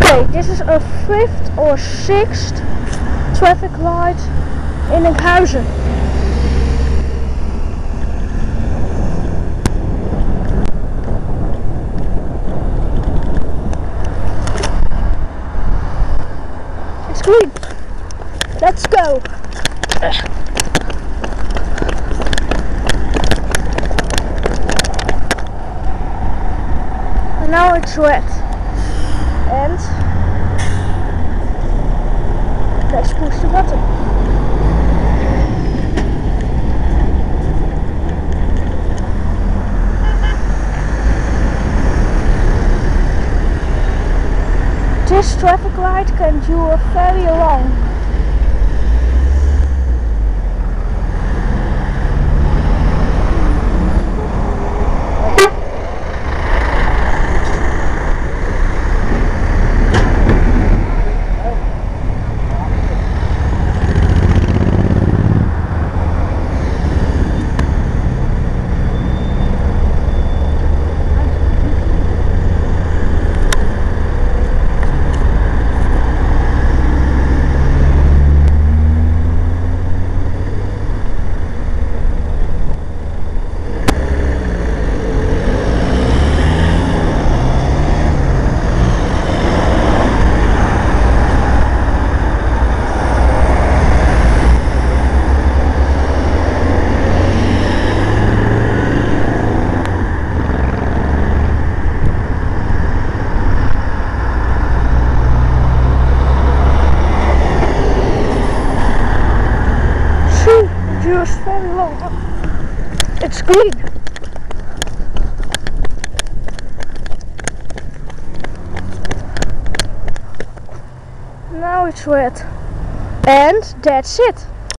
Okay, this is a 5th or 6th traffic light in Enkhuizen. It's green. Let's go. And now it's red. And let's push the button. This traffic light can do very long. Just very long. It's green. Now it's red. And that's it.